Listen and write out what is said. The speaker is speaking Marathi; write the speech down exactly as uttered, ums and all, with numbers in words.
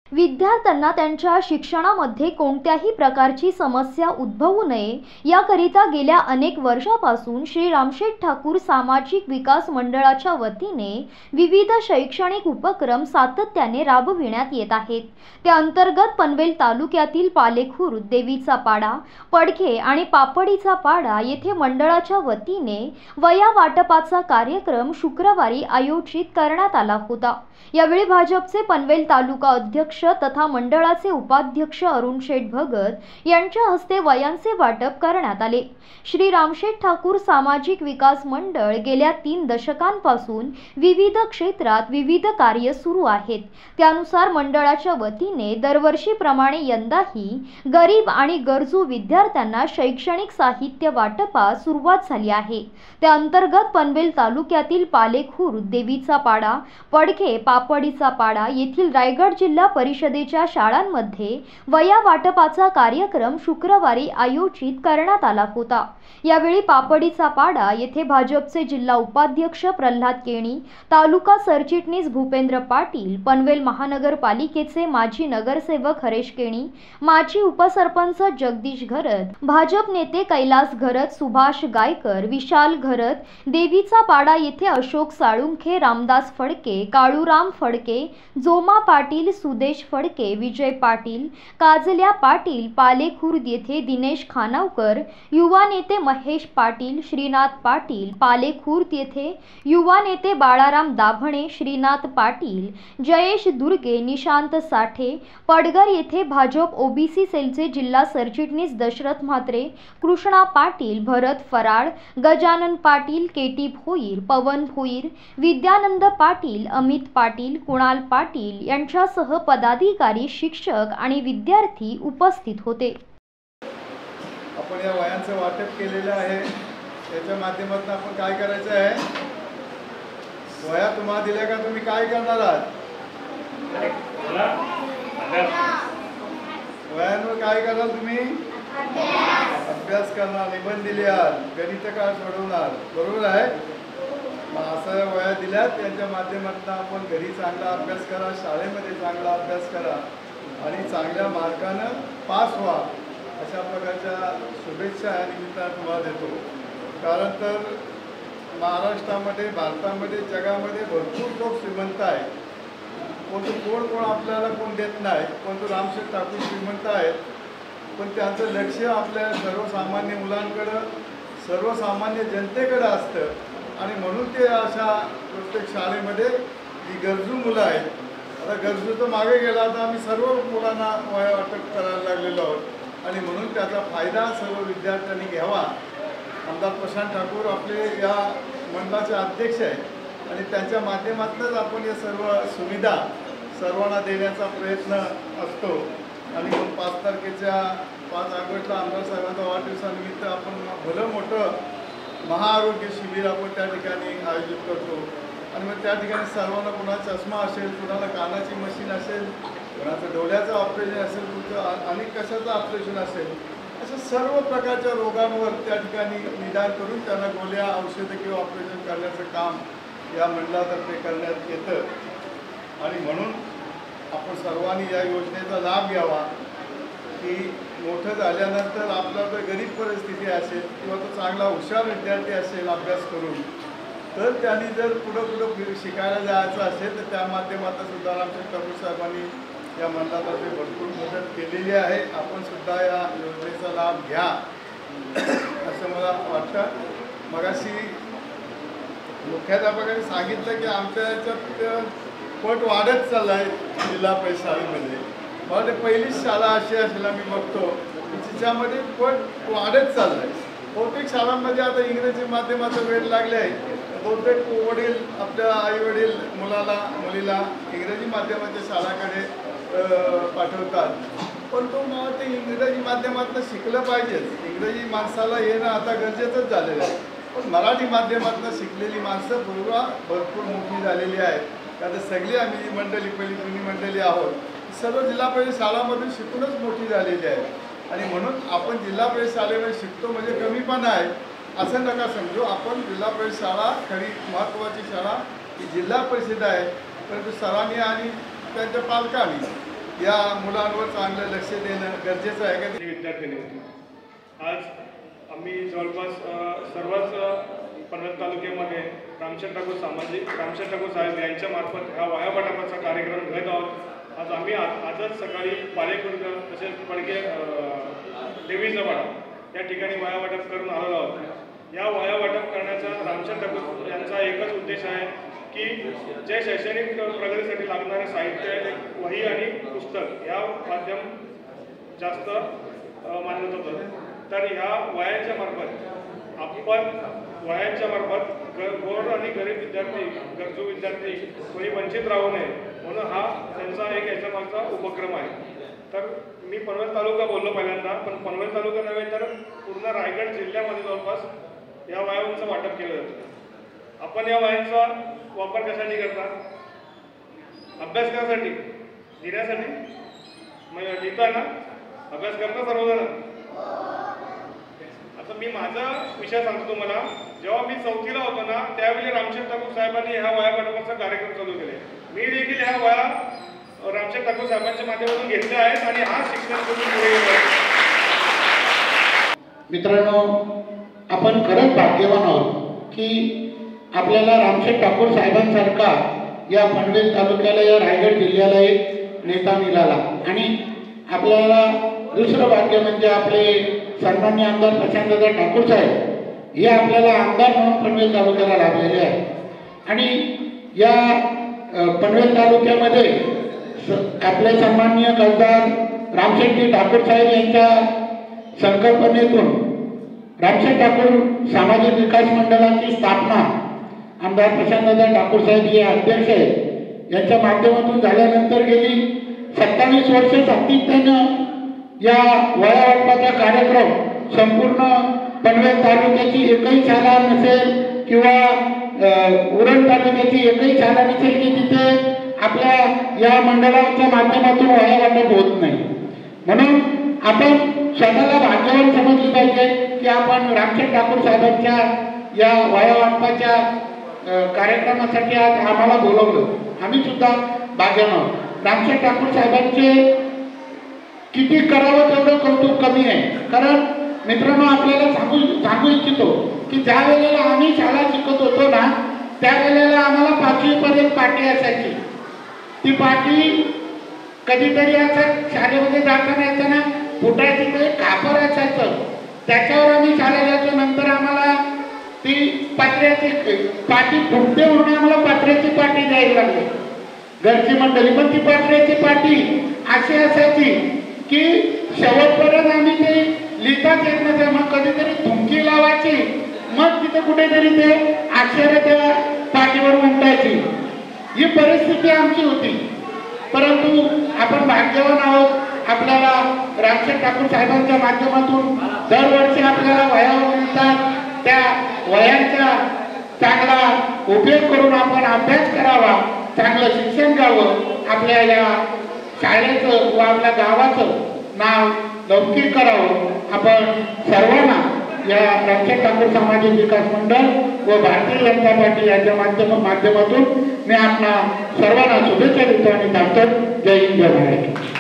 विद्यार्थ्यांना त्यांच्या शिक्षणामध्ये कोणत्याही प्रकारची समस्या उद्भवू नये याकरिता गेल्या अनेक वर्षापासून श्री रामशेठ ठाकूर सामाजिक विकास मंडळाच्या वतीने विविध शैक्षणिक उपक्रम सातत्याने राबविण्यात येत आहेत। त्या अंतर्गत पनवेल तालुक्यातील पालेखुर्द, देवीचा पाडा, पडघे आणि पापडीचा पाडा येथे मंडळाच्या वतीने वया वाटपाचा कार्यक्रम शुक्रवारी आयोजित करण्यात आला होता। यावेळी भाजपचे पनवेल तालुका अध्यक्ष तथा मंडळाचे उपाध्यक्ष अरुण शेठ भगत यांच्या हस्ते वयांचे वाटप करण्यात आले। श्री रामशेठ ठाकूर सामाजिक विकास मंडळ गेल्या तीन दशकांपासून विविध क्षेत्रात विविध कार्य सुरू आहेत। त्यानुसार मंडळाच्या वतीने दरवर्षीप्रमाणे यंदाही गरीब आणि गरजू विद्यार्थ्यांना शैक्षणिक साहित्य वाटपास सुरुवात झाली आहे। त्या अंतर्गत पनवेल तालुक्यातील पालेखुर्द, देवीचा पाडा, पडघे, पापडीचा पाडा येथील रायगड जिल्हा परिषदेच्या शाळांमध्ये वया वाटपाचा कार्यक्रम शुक्रवारी आयोजित करण्यात आला होता। यावेळी पापडीचा पाडा येथे भाजपचे जिल्हा उपाध्यक्ष प्रल्हाद केणी, तालुका सरचिटणीस भूपेंद्र पाटील, पनवेल महानगरपालिकेचे माजी नगरसेवक हरेश केणी, माजी उपसरपंच जगदीश घरत, भाजप नेते कैलास घरत, सुभाष गायकर, विशाल घरत, देवीचा पाडा येथे अशोक साळुंखे, रामदास फडके, काळूराम फडके, जोमा पाटील, सुदेश फडके, विजय पाटील, काजल्या पाटील, पालेखुर्द येथे दिनेश खानावकर, युवा नेते महेश पाटील, श्रीनाथ पाटील, पालेखुर्द येथे युवा नेते बाळाराम दाभणे, श्रीनाथ पाटील, जयेश दुर्गे, निशांत साठे, पडघर येथे भाजप ओबीसी सेलचे जिल्हा सरचिटणीस दशरथ म्हात्रे, कृष्णा पाटील, भरत फराळ, गजानन पाटील, केटी भोईर, पवन भोईर, विद्यानंद पाटील, अमित पाटील, कुणाल पाटील यांच्यासह पदाधिकारी, शिक्षक आणि विद्यार्थी उपस्थित होते। आपण या वयांचं वाटप केलेलं आहे। याच्या माध्यमातून आपण काय करायचं आहे, वया तुम्हाला दिल्या का तुम्ही काय करणार आहात, वयांवर काय करणार, तुम्ही अभ्यास करणार, निबंध लिहाल, गणित काय सोडवणार, बरोबर आहे। मग असं वया दिल्यात त्यांच्या माध्यमातून आपण घरी चांगला अभ्यास करा, शाळेमध्ये चांगला अभ्यास करा आणि चांगल्या मार्कानं पास व्हा अशा प्रकारच्या शुभेच्छा या निमित्तानं तुम्हाला देतो। कारण तर महाराष्ट्रामध्ये, भारतामध्ये, जगामध्ये भरपूर लोक श्रीमंत आहेत, परंतु कोण कोण आपल्याला कोण देत नाही, परंतु रामशेठ ठाकूर श्रीमंत आहेत, पण त्यांचं लक्ष आपल्या सर्वसामान्य मुलांकडं, सर्वसामान्य जनतेकडे असतं आणि म्हणून ते अशा प्रत्येक शाळेमध्ये जी गरजू मुलं आहेत, आता गरजू तर मागे गेला, आता आम्ही सर्व मुलांना वया वाटप करायला लागलेलो आहोत आणि म्हणून त्याचा फायदा सर्व विद्यार्थ्यांनी घ्यावा। आमदार प्रशांत ठाकूर आपले या मंडळाचे अध्यक्ष आहेत आणि त्यांच्या माध्यमातूनच आपण या सर्व सुविधा सर्वांना देण्याचा प्रयत्न असतो आणि मग पाच तारखेच्या पाच ऑगस्टला आमदार साहेबांचा वाढदिवसानिमित्त आपण भलं मोठं महाआरोग्य शिबिर आपण त्या ठिकाणी आयोजित करतो आणि मग त्या ठिकाणी सर्वांना कुणाचा चष्मा असेल, कुणाला कानाची मशीन असेल, कुणाचं डोळ्याचं ऑपरेशन असेल, कुठं अनेक कशाचं ऑपरेशन असेल, अशा सर्व प्रकारच्या रोगांवर त्या ठिकाणी निदान करून त्यांना गोळ्या, औषधं किंवा ऑपरेशन करण्याचं काम या मंडळातर्फे करण्यात येतं आणि म्हणून आपण सर्वांनी या योजनेचा लाभ घ्यावा की मोठं झाल्यानंतर आपला जर गरीब परिस्थिती असेल किंवा तो चांगला हुशार विद्यार्थी असेल अभ्यास करून, तर त्यांनी जर पुढं पुढं शिकायला जायचं असेल तर त्या माध्यमातून सुद्धा रामशेठ ठाकूर साहेबांनी या मंडळातर्फे भरपूर मदत केलेली आहे। आपण सुद्धा या योजनेचा लाभ घ्या असं मला वाटतं। मगाशी मुख्याध्यापकांनी सांगितलं की आमच्या याच्यात पट वाढत चालला आहे जिल्हा परिषद शाळेमध्ये। मला ते पहिलीच शाळा अशी असेल आम्ही बघतो तिच्यामध्ये पट वाढत चाललं आहे। बहुतेक शाळांमध्ये आता इंग्रजी माध्यमाचा वेळ लागले आहे, बहुतेक वडील आपल्या आईवडील मुलाला मुलीला इंग्रजी माध्यमाच्या शाळाकडे पाठवतात, पण तो मला ते इंग्रजी माध्यमातून शिकलं पाहिजे। इंग्रजी माणसाला येणं आता गरजेचंच झालेलं आहे, पण मराठी माध्यमातून शिकलेली माणसं पूर्व भरपूर मोठी झालेली आहेत। आता सगळी आम्ही मंडळी पहिली जुनी मंडळी आहोत, सर्व जिल्हा परिषद शाळांमधून शिकूनच मोठी झालेली आहे आणि म्हणून आपण जिल्हा परिषद शाळेमध्ये शिकतो म्हणजे कमीपणा आहे असं नका समजू। आपण जिल्हा परिषद शाळा खरी महत्त्वाची शाळा ही जिल्हा परिषद आहे, परंतु सरांनी आणि त्यांच्या पालकांनी या मुलांवर चांगलं लक्ष देणं गरजेचं आहे का? ती विद्यार्थिनी होती. आज आम्ही जवळपास अ, सर्वच अ, पनवेल तालुक्यामध्ये रामशेठ ठाकूर सामाजिक रामशेठ ठाकूर साहेब यांच्या मार्फत हा वाया वाटपाचा कार्यक्रम घेत आहोत. आज आम्ही आज आजच सकाळी पालेखुर्द तसेच पडके देवीचा वाडा या ठिकाणी वाया वाटप करून आलेलो आहोत. या वाया वाटप करण्याचा रामशेठ ठाकूर यांचा एकच उद्देश आहे की जे शैक्षणिक प्रगतीसाठी लागणारे साहित्य, वही आणि पुस्तक या माध्यम जास्त मानलं होतं. तर ह्या वयांच्या मार्फत आपण वयांच्या मार्फत ग गोर आणि गरीब विद्यार्थी, गरजू विद्यार्थी कोणी वंचित राहू नये म्हणून हा त्यांचा एक याच्या मागचा उपक्रम आहे. तर मी पनवेल तालुका बोललो पहिल्यांदा, पण पनवेल तालुका नव्हे तर पूर्ण रायगड जिल्ह्यामध्ये जवळपास या वयांचं वाटप केलं जातं. आपण या वयांचा वापर कशासाठी करता? अभ्यास करायसाठी, लिहिण्यासाठी. मग लिहिता ना, अभ्यास करता सर्वजण. आता मी माझा विषय सांगतो तुम्हाला. जेव्हा मी चौथीला होतो ना, त्यावेळी रामशेठ ठाकूर साहेबांनी ह्या वया वाटपाचा कार्यक्रम चालू केले. मी देखील ह्या वया रामशेठ ठाकूर साहेबांच्या माध्यमातून घेतल्या आहेत आणि हा शिक्षण करून पुढे येत आहे. मित्रांनो, आपण खरंच भाग्यवान आहोत की आपल्याला रामशेठ ठाकूर साहेबांसारखा या पनवेल तालुक्याला, या रायगड जिल्ह्याला एक नेता मिळाला. आणि आपल्याला दुसरं भाग्य म्हणजे आपले सन्माननीय आमदार प्रशांतदादा ठाकूर साहेब हे आपल्याला आमदार म्हणून पनवेल तालुक्याला लाभलेले आहेत. आणि या पनवेल तालुक्यामध्ये आपले सन्माननीय खासदार रामशेठजी ठाकूर साहेब यांच्या संकल्पनेतून रामशेठ ठाकूर सामाजिक विकास मंडळाची स्थापना आमदार प्रशांतदादा ठाकूर साहेब हे अध्यक्ष आहेत यांच्या माध्यमातून झाल्यानंतर गेली सत्तावीस वर्ष सातत्यानं या वया वाटपाचा कार्यक्रम संपूर्ण पनवेल तालुक्याची एकही शाळा नसेल किंवा उरण तालुक्याची एकही शाळा नसेल की तिथे आपल्या या मंडळाच्या माध्यमातून वया वाटप होत नाही. म्हणून आपण स्वतःला भाग्यवान समजले पाहिजे की आपण रामशेठ ठाकूर साहेबांच्या या वया वाटपाच्या कार्यक्रमासाठी आज आम्हाला बोलवलं. आम्ही सुद्धा भाग्यवान आहोत. रामशेठ ठाकूर साहेबांचे किती करावं तेवढं कौतुक कमी आहे. कारण मित्रांनो, आपल्याला सांगू सांगू इच्छितो की ज्या वेळेला आम्ही शाळा शिकत होतो ना, त्यावेळेला आम्हाला पाचवीपर्यंत पाटी असायची. ती पाटी कधीतरी असं शाळेमध्ये जाताना येताना फुटायची, काही कापड असायचं, त्याच्यावर आम्ही शाळेत जायचो. नंतर आम्हाला ती पात्र्याची पाटी फुटते म्हणून आम्हाला पात्र्याची पाटी द्यायला लागली घरची मंडळी. पण ती पात्र्याची पाटी अशी असायची की शेवटपर्यंत आम्ही ते लिहिताच येत नव्हते. मग कधीतरी धुमकी लावायची, मग तिथे कुठेतरी ते अक्षर त्या पाठीवर उमटायची. ही परिस्थिती आमची होती. परंतु आपण भाग्यवान आहोत. आपल्याला रामशेठ ठाकूर साहेबांच्या माध्यमातून दरवर्षी आपल्याला वया मिळतात. त्या वयांचा चांगला उपयोग करून आपण अभ्यास करावा, चांगलं शिक्षण घ्यावं, आपल्या या शाळेचं व आपल्या गावाचं नाव लौकिक करावं. आपण सर्वांना या रामशेठ ठाकूर सामाजिक विकास मंडळ व भारतीय जनता पार्टी यांच्या माध्यम माध्यमातून मी आपल्या सर्वांना शुभेच्छा देतो आणि सांगतो. जय हिंद, जय महाराष्ट्र.